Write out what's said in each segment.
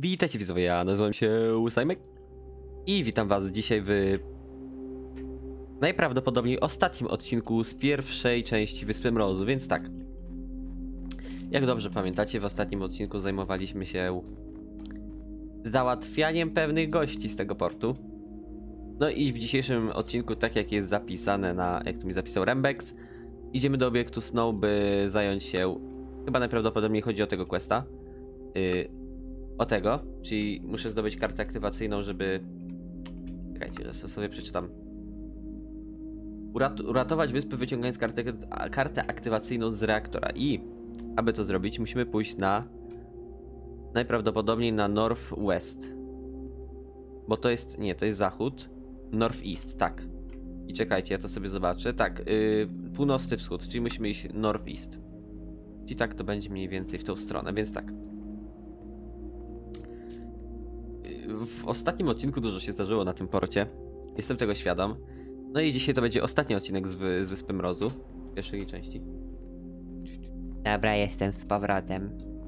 Witajcie widzowie, ja nazywam się Łysimek i witam was dzisiaj w najprawdopodobniej ostatnim odcinku z pierwszej części Wyspy Mrozu, więc tak. Jak dobrze pamiętacie, w ostatnim odcinku zajmowaliśmy się załatwianiem pewnych gości z tego portu. No i w dzisiejszym odcinku, tak jak jest zapisane jak tu mi zapisał Rembex, idziemy do obiektu Snow, by zająć się, chyba najprawdopodobniej chodzi o tego questa. O tego, czyli muszę zdobyć kartę aktywacyjną, żeby... Czekajcie, że sobie przeczytam. Uratować wyspy, wyciągając kartę aktywacyjną z reaktora. I aby to zrobić, musimy pójść najprawdopodobniej na Northwest. Bo to jest... nie, to jest zachód. Northeast, tak. I czekajcie, ja to sobie zobaczę. Tak, północny wschód, czyli musimy iść Northeast. I tak to będzie mniej więcej w tą stronę, więc tak. W ostatnim odcinku dużo się zdarzyło na tym porcie. Jestem tego świadom. No i dzisiaj to będzie ostatni odcinek z Wyspy Mrozu. Pierwszej części. Dobra, jestem z powrotem.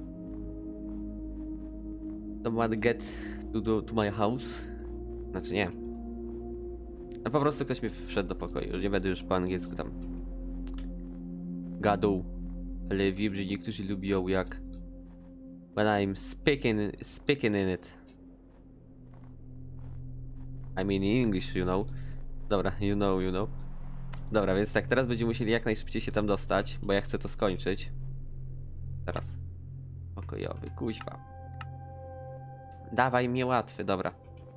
Someone get to my house. Znaczy nie. No po prostu ktoś mi wszedł do pokoju. Nie będę już po angielsku tam gadał. Ale wiem, że niektórzy lubią jak when I'm speaking in it. I mean in English, you know. Dobra, you know. Dobra, więc tak, teraz będziemy musieli jak najszybciej się tam dostać, bo ja chcę to skończyć. Teraz. Pokojowy, kuźwa. Dawaj mnie łatwy, dobra.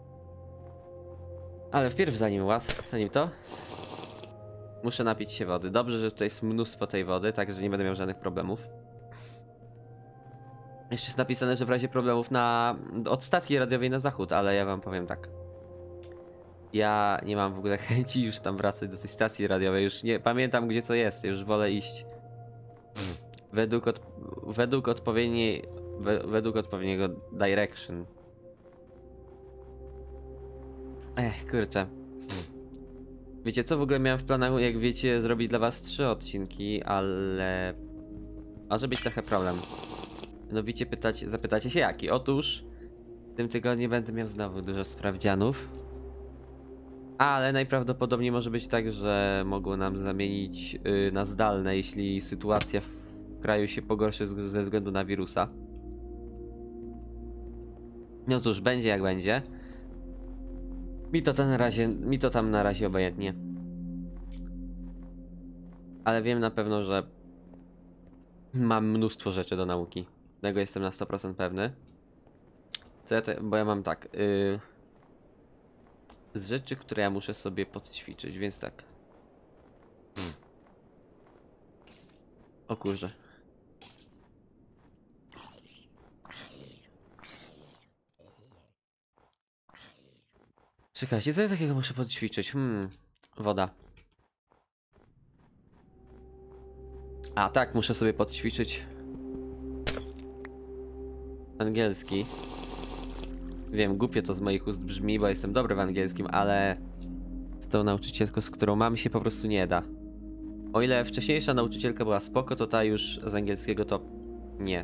Ale wpierw zanim to, muszę napić się wody. Dobrze, że tutaj jest mnóstwo tej wody, także nie będę miał żadnych problemów. Jeszcze jest napisane, że w razie problemów od stacji radiowej na zachód, ale ja wam powiem tak. Ja nie mam w ogóle chęci już tam wracać do tej stacji radiowej, już nie pamiętam gdzie co jest, już wolę iść według odpowiedniego direction. Kurczę. Wiecie co, w ogóle miałem w planach, jak wiecie, zrobić dla was 3 odcinki, ale może być trochę problem. Mianowicie zapytacie się jaki? Otóż w tym tygodniu będę miał znowu dużo sprawdzianów. Ale najprawdopodobniej może być tak, że mogą nam zamienić na zdalne, jeśli sytuacja w kraju się pogorszy ze względu na wirusa. No cóż, będzie jak będzie. Mi to tam na razie obojętnie. Ale wiem na pewno, że mam mnóstwo rzeczy do nauki. Tego jestem na 100% pewny. Bo ja mam tak... z rzeczy, które ja muszę sobie podćwiczyć, więc tak. O kurze. Czekajcie, co ja takiego muszę podćwiczyć? Woda. A tak, muszę sobie podćwiczyć angielski. Wiem, głupie to z moich ust brzmi, bo jestem dobry w angielskim, ale z tą nauczycielką, z którą mam, się po prostu nie da. O ile wcześniejsza nauczycielka była spoko, to ta już z angielskiego to nie.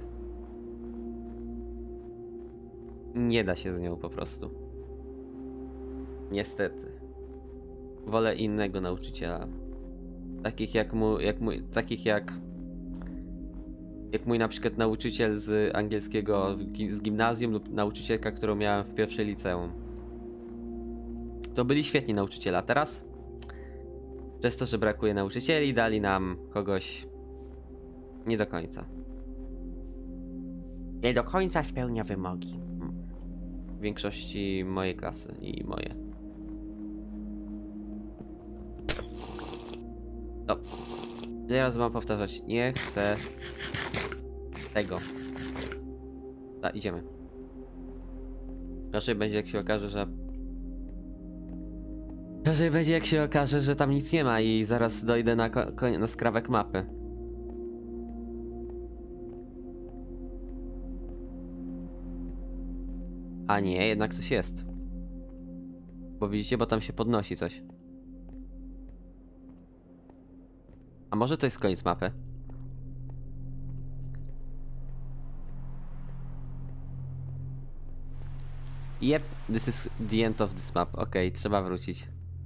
Nie da się z nią po prostu. Niestety. Wolę innego nauczyciela. Takich jak mój na przykład nauczyciel z angielskiego z gimnazjum lub nauczycielka, którą miałem w pierwszej liceum. To byli świetni nauczyciele, a teraz przez to, że brakuje nauczycieli, dali nam kogoś nie do końca. Nie do końca spełnia wymogi. W większości mojej klasy i moje. No. Teraz mam powtarzać. Nie chcę tego. Idziemy. Raczej będzie jak się okaże, że tam nic nie ma i zaraz dojdę na skrawek mapy. A nie, jednak coś jest. Bo widzicie, bo tam się podnosi coś. A może to jest koniec mapy? Yep, this is the end of this map. Okej, trzeba wrócić.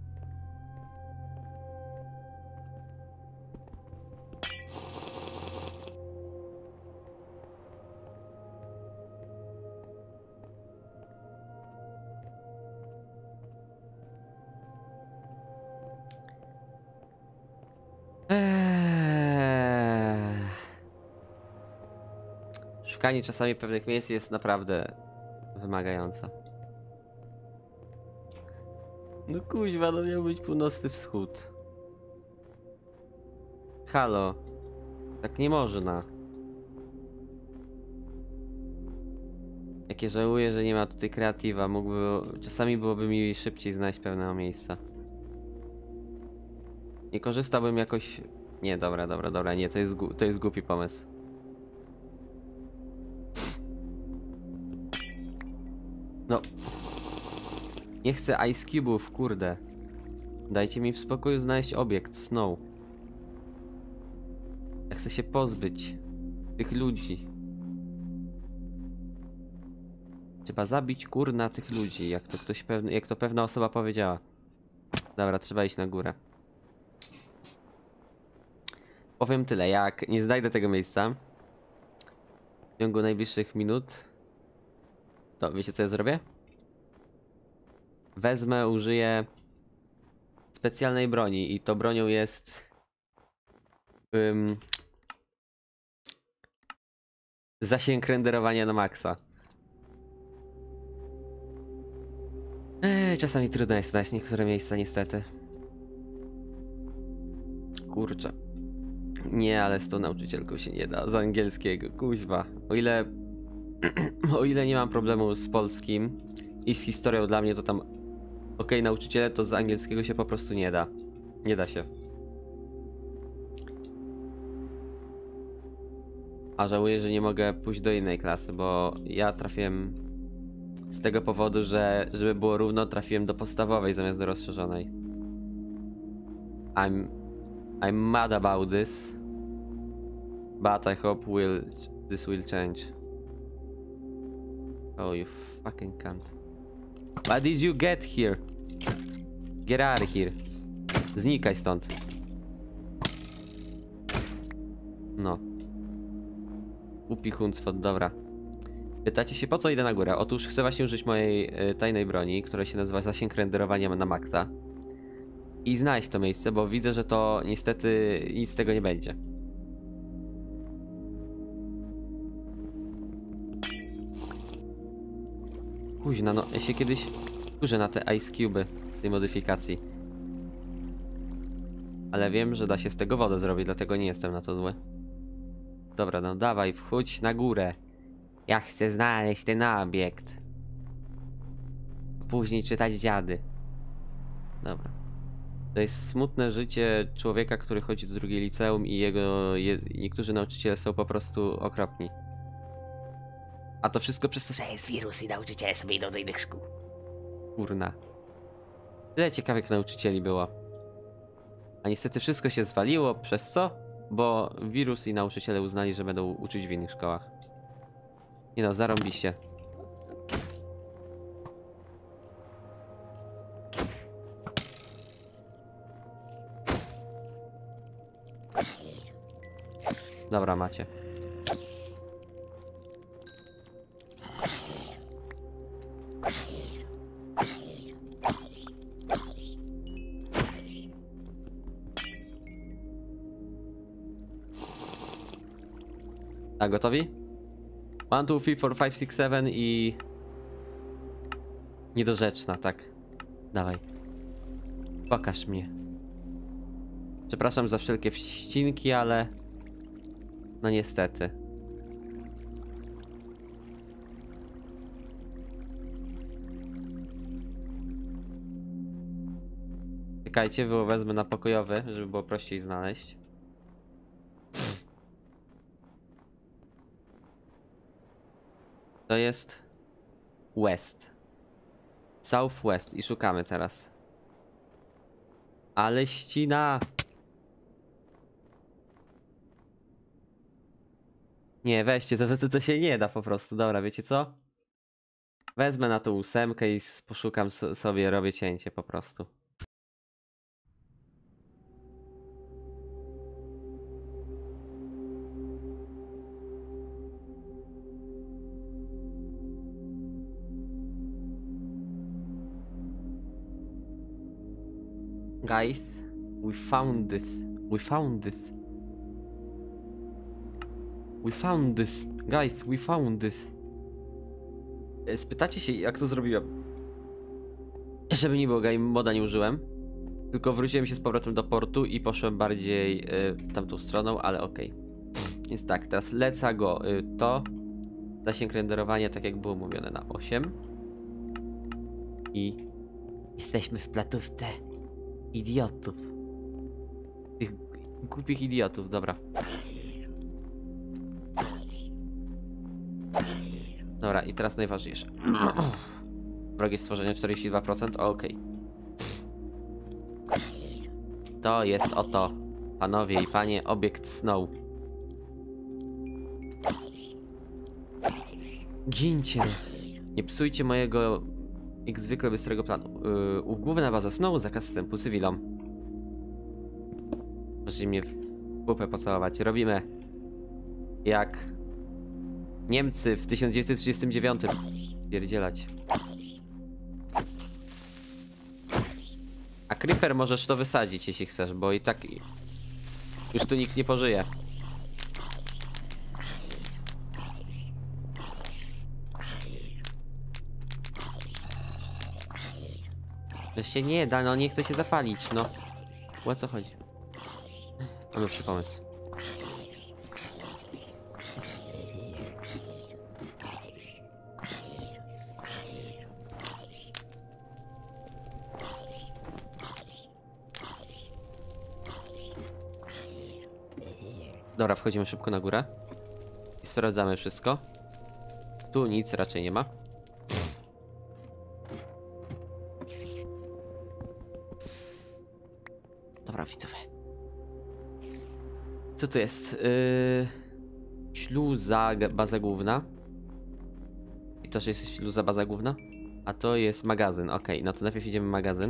Szukanie czasami pewnych miejsc jest naprawdę wymagające. No kuźwa, no miał być północny wschód. Halo. Tak nie można. Jakie żałuję, że nie ma tutaj kreatywa. Czasami byłoby mi szybciej znaleźć pewne miejsca. Nie korzystałbym jakoś... Nie, dobra, nie, to jest głupi pomysł. No. Nie chcę Ice Cube'ów, kurde. Dajcie mi w spokoju znaleźć obiekt, Snow. Ja chcę się pozbyć tych ludzi. Trzeba zabić kurna tych ludzi, jak to pewna osoba powiedziała. Dobra, trzeba iść na górę. Powiem tyle, jak nie znajdę tego miejsca w ciągu najbliższych minut, to wiecie co ja zrobię? Użyję specjalnej broni i to bronią jest zasięg renderowania na maksa. Czasami trudno jest znaleźć niektóre miejsca niestety. Kurczę. Nie, ale z tą nauczycielką się nie da. Z angielskiego, kuźwa. O ile nie mam problemu z polskim i z historią dla mnie to tam okej, nauczyciele, to z angielskiego się po prostu nie da. Nie da się. A żałuję, że nie mogę pójść do innej klasy, bo ja trafiłem z tego powodu, że żeby było równo, trafiłem do podstawowej zamiast do rozszerzonej. I'm mad about this, but I hope this will change. Oh, you fucking cunt. Why did you get here? Get out of here. Znikaj stąd. No. Głupi huncwot, dobra. Spytacie się, po co idę na górę? Otóż chcę właśnie użyć mojej tajnej broni, która się nazywa zasięg renderowania na maksa. I znaleźć to miejsce, bo widzę, że to niestety nic z tego nie będzie. Kuźna, no ja się kiedyś kurzę na te Ice Cube'y z tej modyfikacji. Ale wiem, że da się z tego wodę zrobić, dlatego nie jestem na to zły. Dobra, no dawaj, wchodź na górę. Ja chcę znaleźć ten obiekt. Później czytać dziady. Dobra. To jest smutne życie człowieka, który chodzi do drugiej liceum i niektórzy nauczyciele są po prostu okropni. A to wszystko przez to, że jest wirus i nauczyciele sobie idą do innych szkół. Kurna. Tyle ciekawych nauczycieli było. A niestety wszystko się zwaliło, przez co? Bo wirus i nauczyciele uznali, że będą uczyć w innych szkołach. Nie no, zarąbiście. Dobra, macie. Tak, gotowi? 1, 2, 3, 4, 5, 6, 7 i... Niedorzeczna, tak. Dawaj. Pokaż mnie. Przepraszam za wszelkie wścinki, ale... No niestety. Czekajcie, wezmę na pokojowy, żeby było prościej znaleźć. To jest West. Southwest i szukamy teraz. Ale ścina! Nie, weźcie, to się nie da po prostu. Dobra, wiecie co? Wezmę na tą 8 i poszukam sobie, robię cięcie po prostu. Guys, we found this. We found this. We found this. Guys, we found this. Spytacie się, jak to zrobiłem? Żeby nie było, game moda nie użyłem. Tylko wróciłem się z powrotem do portu i poszłem bardziej tamtą stroną, ale okej. Więc tak, teraz leca go to. Zasięg renderowania, tak jak było mówione, na 8. I jesteśmy w platówce idiotów. Tych głupich idiotów, dobra. Dobra, i teraz najważniejsze. Wrogie stworzenie 42%, okej. To jest oto, panowie i panie, obiekt Snow. Gincie! Nie psujcie mojego jak zwykle bystrego planu. Główna baza Snow, zakaz wstępu cywilom. Możecie mnie w pupę pocałować. Robimy jak Niemcy w 1939. Pierdzielać. A Creeper możesz to wysadzić, jeśli chcesz, bo i tak już tu nikt nie pożyje. To się nie da, no nie chce się zapalić, no. O co chodzi? Mam lepszy pomysł. Dobra, wchodzimy szybko na górę i sprawdzamy wszystko. Tu nic raczej nie ma. Dobra, widzowie. Co to jest? Śluza, baza główna. I to jest śluza, baza główna? A to jest magazyn, okej, no to najpierw idziemy w magazyn.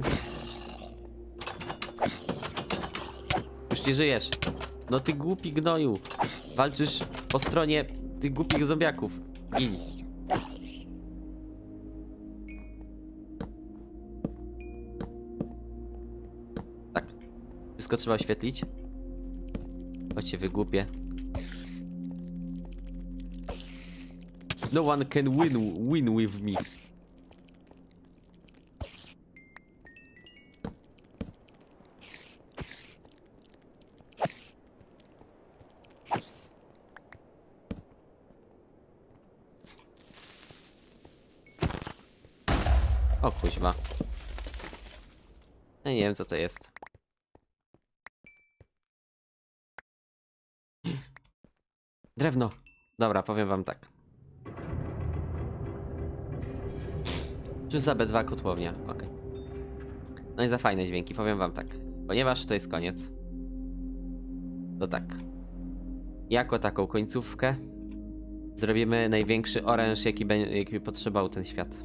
Już nie żyjesz. No ty głupi gnoju. Walczysz po stronie tych głupich zombiaków. Gin. Tak. Wszystko trzeba oświetlić. Chodź się wygłupię. No one can win with me. O kuźma. Ja nie wiem co to jest. Drewno. Dobra, powiem wam tak. Czy za B2 kotłownia? Okej. No i za fajne dźwięki, powiem wam tak. Ponieważ to jest koniec. To tak. Jako taką końcówkę zrobimy największy oręż, jaki potrzebował ten świat.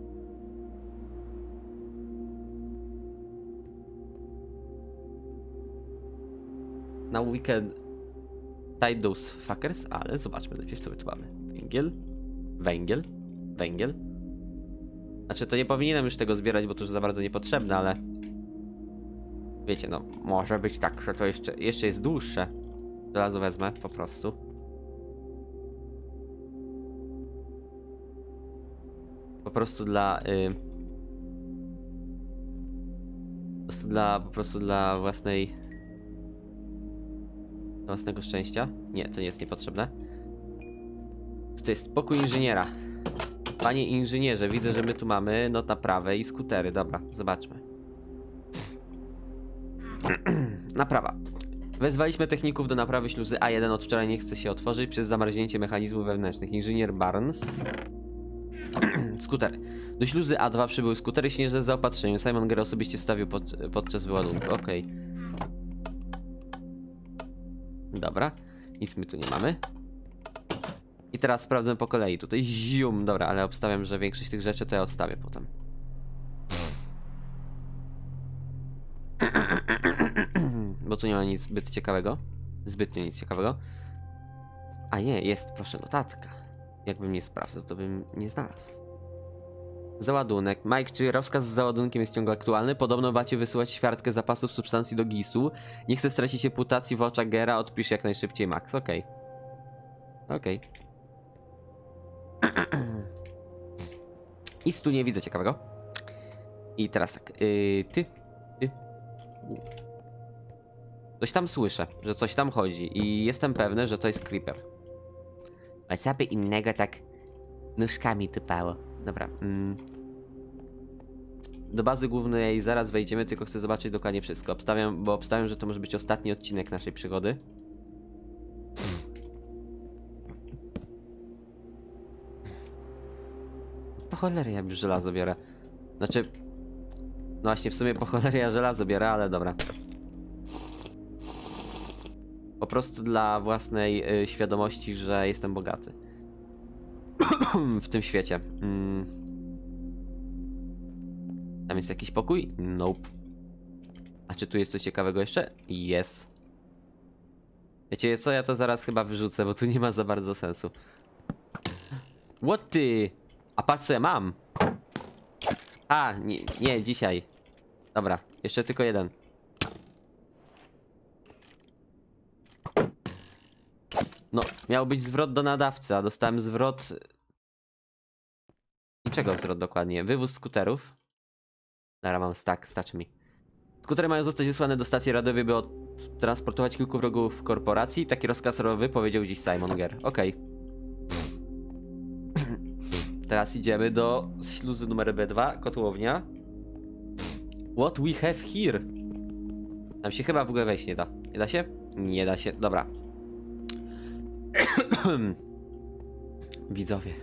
Na weekend tied those fuckers, ale zobaczmy najpierw co my tu mamy. Węgiel, węgiel, węgiel. Znaczy to nie powinienem już tego zbierać, bo to już za bardzo niepotrzebne, ale wiecie, no może być tak, że to jeszcze jest dłuższe. Żelazo wezmę po prostu. Po prostu dla po prostu dla własnego szczęścia. Nie, to nie jest niepotrzebne. To jest pokój inżyniera. Panie inżynierze, widzę, że my tu mamy not naprawę i skutery. Dobra, zobaczmy. Naprawa. Wezwaliśmy techników do naprawy śluzy A1, od wczoraj nie chce się otworzyć przez zamarznięcie mechanizmów wewnętrznych. Inżynier Barnes. Skutery. Do śluzy A2 przybyły skutery śnieżne z zaopatrzeniem. Simon Gray osobiście wstawił podczas wyładunku. Okej. Dobra. Nic my tu nie mamy. I teraz sprawdzę po kolei. Tutaj zium, dobra, ale obstawiam, że większość tych rzeczy to ja odstawię potem. Bo tu nie ma nic zbyt ciekawego. Zbytnio nic ciekawego. A nie, jest, proszę, notatka. Jakbym nie sprawdzał, to bym nie znalazł. Załadunek. Mike, czy rozkaz z załadunkiem jest ciągle aktualny? Podobno macie wysyłać ćwiartkę zapasów substancji do GIS-u. Nie chcę stracić reputacji w oczach Gera, odpisz jak najszybciej, Max. Okej. Okej. Nic tu nie widzę ciekawego. I teraz tak. Ty. Coś tam słyszę, że coś tam chodzi. I jestem pewny, że to jest creeper. A co by innego tak nóżkami typało. Dobra. Do bazy głównej zaraz wejdziemy, tylko chcę zobaczyć dokładnie wszystko. Obstawiam, że to może być ostatni odcinek naszej przygody. Po cholerę ja już żelazo biorę. Znaczy... No właśnie, w sumie po cholerę ja żelazo biorę, ale dobra. Po prostu dla własnej świadomości, że jestem bogaty. W tym świecie. Tam jest jakiś pokój? Nope. A czy tu jest coś ciekawego jeszcze? Jest. Wiecie co? Ja to zaraz chyba wyrzucę, bo tu nie ma za bardzo sensu. What ty? A patrz co ja mam. A, nie, dzisiaj. Dobra, jeszcze tylko jeden. No, miał być zwrot do nadawcy, a dostałem zwrot... Niczego zwrot dokładnie. Wywóz skuterów. Dobra, mam starczy mi. Skutery mają zostać wysłane do stacji radiowej, by transportować kilku wrogów korporacji. Taki rozkaz rowy powiedział dziś Simon Ger. Okej. Teraz idziemy do śluzy numer B2, kotłownia. What we have here? Tam się chyba w ogóle wejść nie da. Nie da się? Nie da się. Dobra. Widzowie.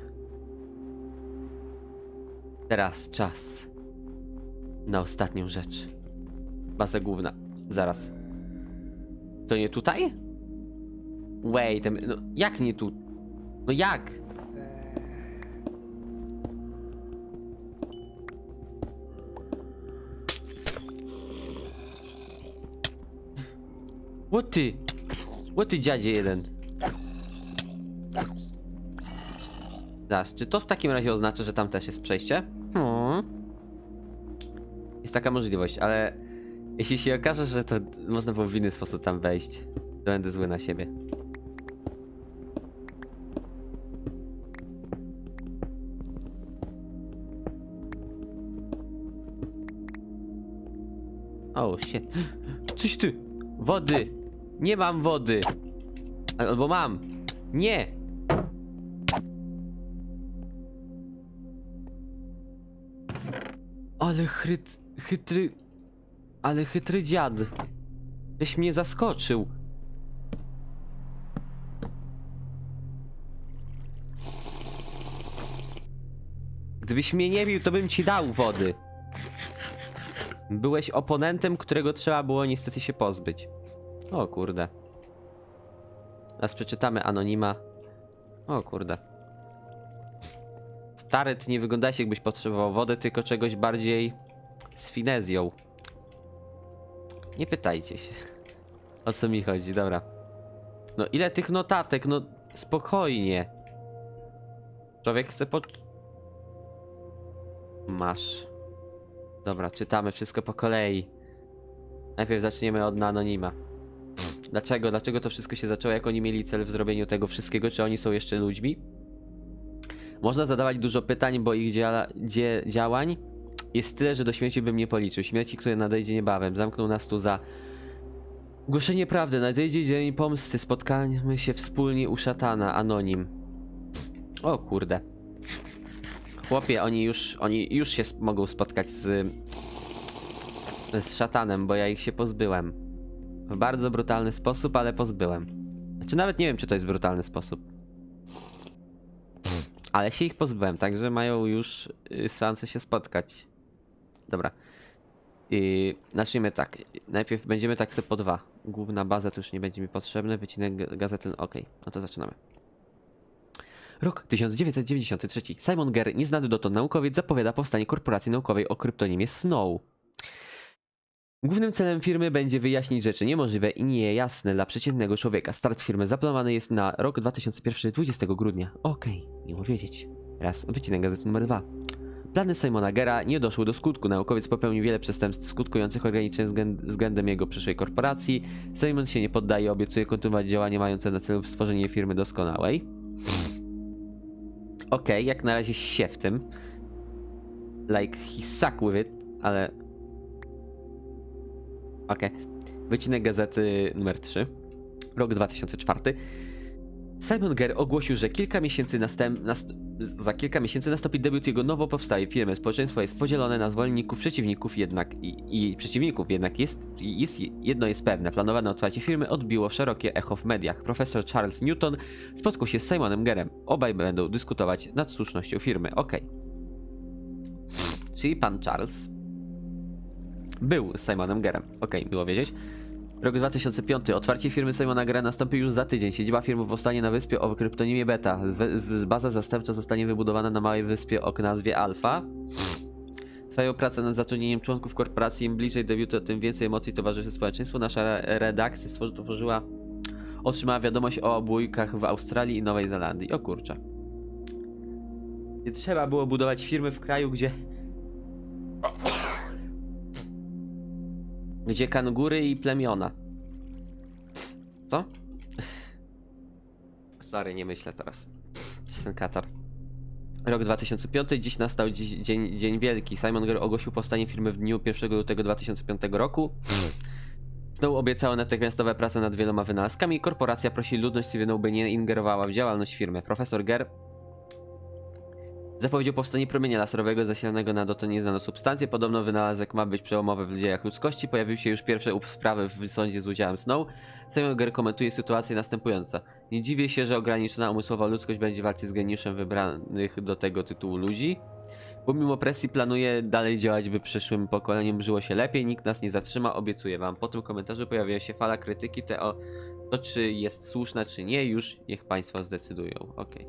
Teraz czas na ostatnią rzecz. Baza główna. Zaraz. To nie tutaj? Wait, no jak nie tu? No jak? What ty? What ty, dziadzie jeden? Zaraz, czy to w takim razie oznacza, że tam też jest przejście? Jest taka możliwość, ale jeśli się okaże, że to można było w inny sposób tam wejść, to będę zły na siebie. Oh shit. Coś ty! Wody! Nie mam wody! Albo mam! Nie! Ale chytry... Ale chytry dziad. Żeś mnie zaskoczył. Gdybyś mnie nie bił, to bym ci dał wody. Byłeś oponentem, którego trzeba było niestety się pozbyć. O kurde. Teraz przeczytamy anonima. O kurde. Stary, ty nie wyglądałeś jakbyś potrzebował wody, tylko czegoś bardziej z finezją. Nie pytajcie się. O co mi chodzi, dobra. No ile tych notatek, no spokojnie. Człowiek chce Masz. Dobra, czytamy wszystko po kolei. Najpierw zaczniemy od anonima. Dlaczego? Dlaczego to wszystko się zaczęło? Jak oni mieli cel w zrobieniu tego wszystkiego? Czy oni są jeszcze ludźmi? Można zadawać dużo pytań, bo ich działań jest tyle, że do śmierci bym nie policzył. Śmierci, które nadejdzie niebawem. Zamknął nas tu za głoszenie prawdy. Nadejdzie dzień pomsty. Spotkamy się wspólnie u szatana. Anonim. O kurde. Chłopie, oni już się mogą spotkać z szatanem, bo ja ich się pozbyłem. W bardzo brutalny sposób, ale pozbyłem. Znaczy nawet nie wiem, czy to jest brutalny sposób. Ale się ich pozbyłem, także mają już szansę się spotkać. Dobra. Zacznijmy tak. Najpierw będziemy tak sobie po dwa. Główna baza to już nie będzie mi potrzebne. Wycinek gazety. Ok, no to zaczynamy. Rok 1993. Simon Gere, nieznany dotąd naukowiec, zapowiada powstanie korporacji naukowej o kryptonimie Snow. Głównym celem firmy będzie wyjaśnić rzeczy niemożliwe i niejasne dla przeciętnego człowieka. Start firmy zaplanowany jest na rok 2001, 20 grudnia. Okej, miło wiedzieć. Raz, wycinek gazety numer 2. Plany Simona Gera nie doszły do skutku. Naukowiec popełnił wiele przestępstw skutkujących ograniczeń względem jego przyszłej korporacji. Simon się nie poddaje, obiecuje kontynuować działania mające na celu stworzenie firmy doskonałej. Okej, jak na razie się w tym. Like, he suck with it, ale... Okej. Wycinek gazety numer 3. Rok 2004. Simon Gere ogłosił, że za kilka miesięcy nastąpi debiut jego nowo powstałej firmy. Społeczeństwo jest podzielone na zwolenników, przeciwników, jednak jedno jest pewne. Planowane otwarcie firmy odbiło szerokie echo w mediach. Profesor Charles Newton spotkał się z Simonem Gerem. Obaj będą dyskutować nad słusznością firmy. Okej. Czyli pan Charles był Simonem Gerem. Okej, miło wiedzieć. Rok 2005. Otwarcie firmy Simona Gera nastąpi już za tydzień. Siedziba firmy powstanie na wyspie o kryptonimie Beta. Baza zastępcza zostanie wybudowana na małej wyspie o nazwie Alpha. Trwają prace nad zatrudnieniem członków korporacji. Im bliżej debiutu, tym więcej emocji towarzyszy społeczeństwu. Nasza redakcja otrzymała wiadomość o obójkach w Australii i Nowej Zelandii. O kurczę. Nie trzeba było budować firmy w kraju, gdzie kangury i plemiona. Co? Sorry, nie myślę teraz. Jest ten katar. Rok 2005. Dziś nastał dzień wielki. Simon Gere ogłosił powstanie firmy w dniu 1 lutego 2005 roku. Snow obiecał natychmiastowe prace nad wieloma wynalazkami. Korporacja prosi ludność cywilną, by nie ingerowała w działalność firmy. Profesor Gere zapowiedział powstanie promienia laserowego zasilanego na dotąd nieznaną substancję. Podobno wynalazek ma być przełomowy w dziejach ludzkości. Pojawiły się już pierwsze sprawy w sądzie z udziałem Snow. Simon Gere komentuje sytuację następująco. Nie dziwię się, że ograniczona umysłowo ludzkość będzie walczyć z geniuszem wybranych do tego tytułu ludzi. Pomimo presji planuje dalej działać, by przyszłym pokoleniom żyło się lepiej. Nikt nas nie zatrzyma, obiecuję wam. Po tym komentarzu pojawiła się fala krytyki. To czy jest słuszna, czy nie, już niech państwo zdecydują. Okej.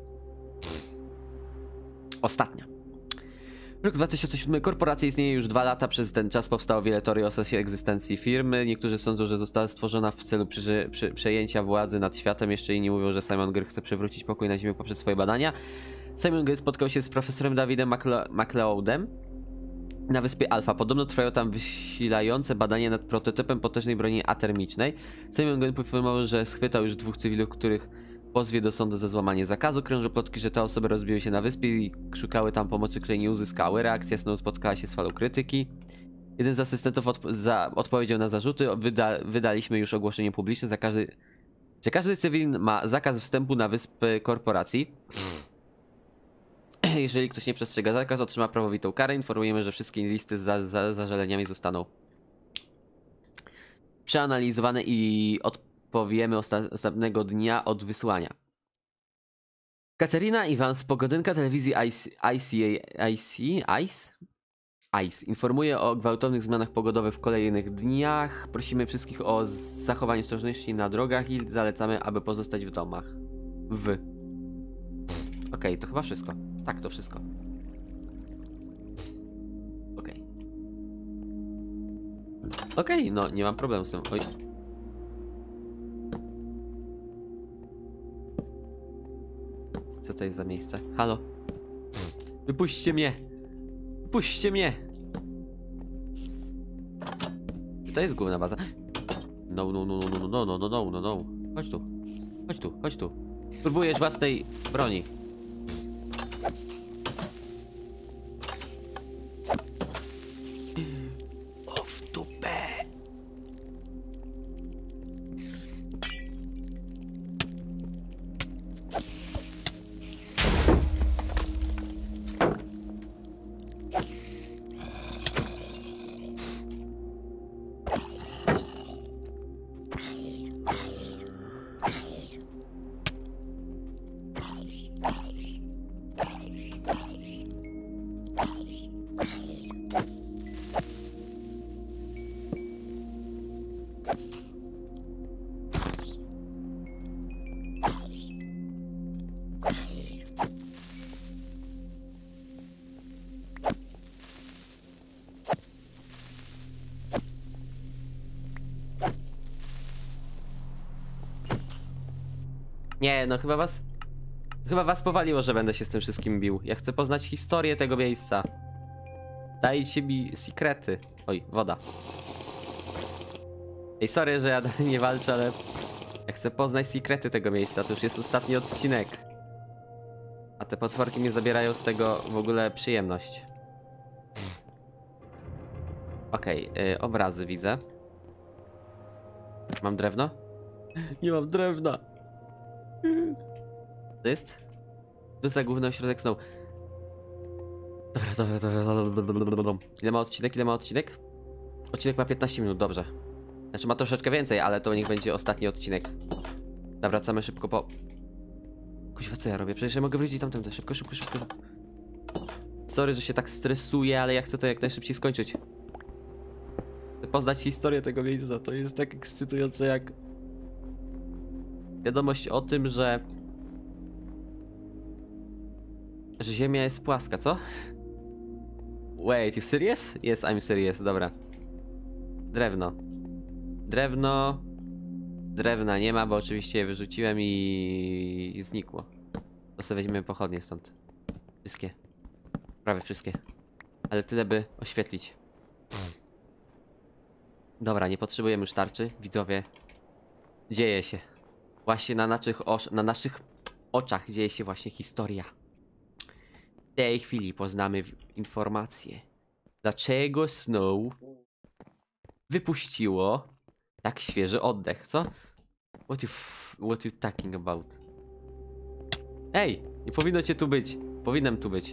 Ostatnia. Rok 2007. Korporacja istnieje już 2 lata. Przez ten czas powstało wiele teorii o sensie egzystencji firmy. Niektórzy sądzą, że została stworzona w celu przejęcia władzy nad światem. Jeszcze inni mówią, że Simon Gere chce przywrócić pokój na ziemię poprzez swoje badania. Simon Gere spotkał się z profesorem Davidem McLeodem na wyspie Alpha. Podobno trwają tam wysilające badania nad prototypem potężnej broni atermicznej. Simon Gere poinformował, że schwytał już 2 cywilów, których pozwie do sądu za złamanie zakazu. Krążą plotki, że te osoby rozbiły się na wyspie i szukały tam pomocy, której nie uzyskały. Reakcja Snow spotkała się z falą krytyki. Jeden z asystentów odpowiedział na zarzuty. Wydaliśmy już ogłoszenie publiczne, że każdy cywil ma zakaz wstępu na wyspę korporacji. Jeżeli ktoś nie przestrzega zakaz, otrzyma prawowitą karę. Informujemy, że wszystkie listy z zażaleniami zostaną przeanalizowane i odpowiemy ostatniego dnia od wysłania. Katerina Iwans, pogodynka telewizji ICE informuje o gwałtownych zmianach pogodowych w kolejnych dniach. Prosimy wszystkich o zachowanie ostrożności na drogach i zalecamy, aby pozostać w domach. Okej, to chyba wszystko. Tak, to wszystko. Okej, no nie mam problemu z tym. Oj. Co to jest za miejsce? Halo? Wypuśćcie mnie! Wypuśćcie mnie! To jest główna baza. No. Chodź tu. Próbujesz własnej broni. O, w dupę! Nie, no chyba was... Chyba was powaliło, że będę się z tym wszystkim bił. Ja chcę poznać historię tego miejsca. Dajcie mi sekrety. Oj, woda. Ej, sorry, że ja dalej nie walczę, ale... Ja chcę poznać sekrety tego miejsca. To już jest ostatni odcinek. A te potworki mnie zabierają z tego w ogóle przyjemność. Okej, obrazy widzę. Mam drewno? Nie mam drewna. To jest? To jest za główny ośrodek snow. Dobra. Ile ma odcinek? Ile ma odcinek? Odcinek ma 15 minut, dobrze. Znaczy ma troszeczkę więcej, ale to niech będzie ostatni odcinek. Dobra, wracamy szybko po... Kuźwa, co ja robię? Przecież ja mogę wrócić tamtędy. Szybko. Sorry, że się tak stresuję, ale ja chcę to jak najszybciej skończyć. Chcę poznać historię tego miejsca. To jest tak ekscytujące jak... Wiadomość o tym, że Ziemia jest płaska, co? Wait, you serious? Yes, I'm serious, dobra. Drewno. Drewna nie ma, bo oczywiście je wyrzuciłem i znikło. To sobie weźmiemy pochodnie stąd. Wszystkie. Prawie wszystkie. Ale tyle, by oświetlić. Dobra, nie potrzebujemy już tarczy. Widzowie, dzieje się. Właśnie na naszych oczach dzieje się właśnie historia. W tej chwili poznamy informację. Dlaczego Snow wypuściło tak świeży oddech, co? What you talking about? Ej, nie powinno cię tu być. Powinienem tu być.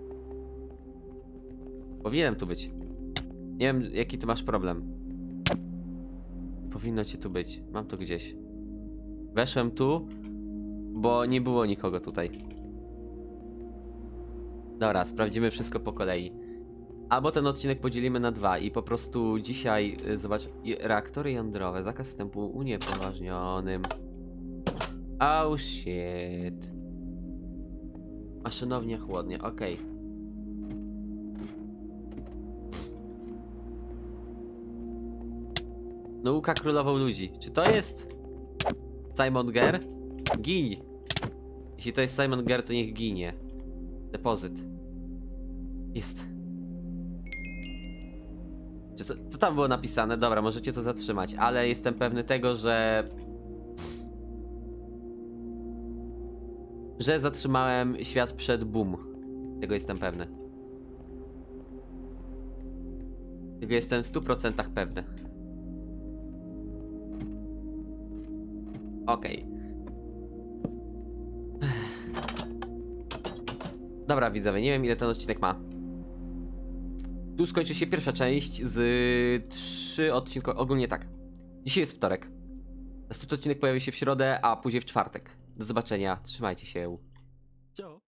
Nie wiem, jaki ty masz problem. Powinno cię tu być. Mam to gdzieś. Weszłem tu, bo nie było nikogo tutaj. Dobra, sprawdzimy wszystko po kolei. Albo ten odcinek podzielimy na dwa i po prostu dzisiaj, zobacz, reaktory jądrowe, zakaz wstępu uniepoważnionym. Oh shit. Maszynownia, chłodnia, okej. Nauka królową ludzi. Czy to jest Simon Ger? Gin. Jeśli to jest Simon Ger, to niech ginie. Depozyt. Jest. Co tam było napisane? Dobra, możecie to zatrzymać, ale jestem pewny tego, że zatrzymałem świat przed boom. Tego jestem pewny. Tego jestem w 100% pewny. Okej. Dobra, widzowie, nie wiem ile ten odcinek ma. Tu skończy się pierwsza część z 3 odcinków. Ogólnie tak. Dzisiaj jest wtorek. Następny odcinek pojawi się w środę, a później w czwartek. Do zobaczenia. Trzymajcie się. Ciao.